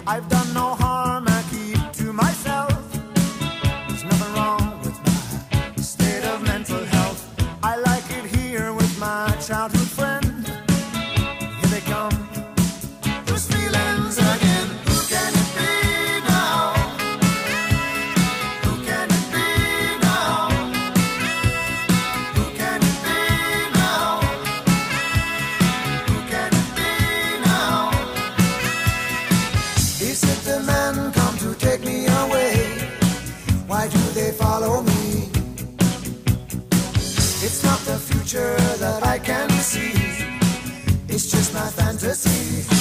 I've done no harm, I keep to myself. There's nothing wrong with my state of mental health. I like it here with my childhood friend. Here they come, those feelings again. Who can it be now? Who can it be now? Who can it be now? Who can it be now? Is it the men come to take me away? Why do they follow me? It's not the future that I can see. It's just my fantasy.